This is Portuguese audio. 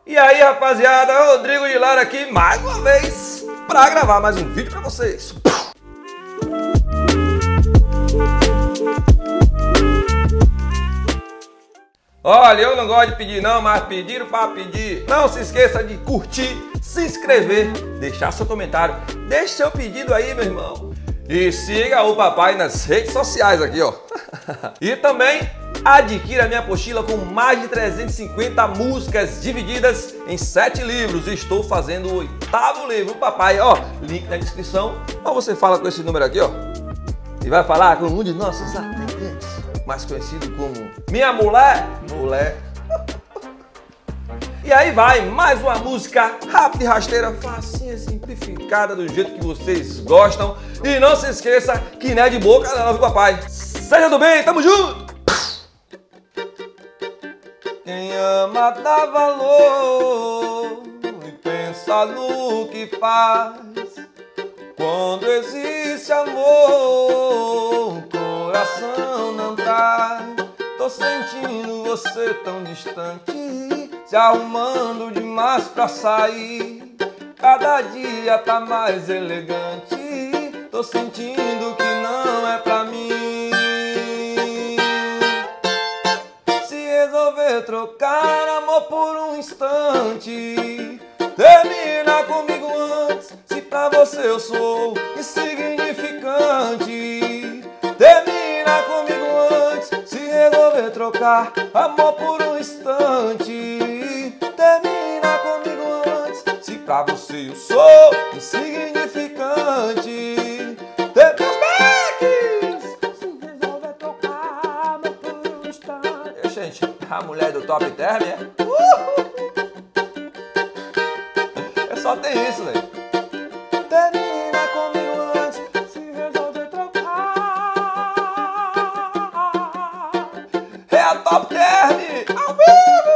E aí, rapaziada, Rodrigo de Lara aqui mais uma vez para gravar mais um vídeo para vocês. Olha, eu não gosto de pedir não, mas pediram para pedir. Não se esqueça de curtir, se inscrever, deixar seu comentário, deixe seu pedido aí, meu irmão. E siga o papai nas redes sociais aqui, ó. E também adquira a minha apostila com mais de 350 músicas divididas em 7 livros. Estou fazendo o 8º livro, papai, ó. Link na descrição. Ou você fala com esse número aqui, ó. E vai falar com um de nossos atendentes, mais conhecido como Minha Mulher. E aí vai, mais uma música rápida e rasteira, facinha, simplificada, do jeito que vocês gostam. E não se esqueça que não é de boca não, viu, papai? Seja do bem, tamo junto! Quem ama dá valor e pensa no que faz. Quando existe amor, o coração não traz. Tô sentindo você tão distante, se arrumando demais pra sair. Cada dia tá mais elegante, tô sentindo que não é pra mim. Se resolver trocar amor por um instante, termina comigo antes, se pra você eu sou insignificante. Termina comigo antes, se resolver trocar amor por um instante. Termina comigo antes, se pra você eu sou insignificante. Meus backs! Se resolver trocar amor por um instante. Gente, a mulher do Top Term é? Só tem isso, velho. Termina comigo antes, se resolver trocar. É a Top Term ao vivo!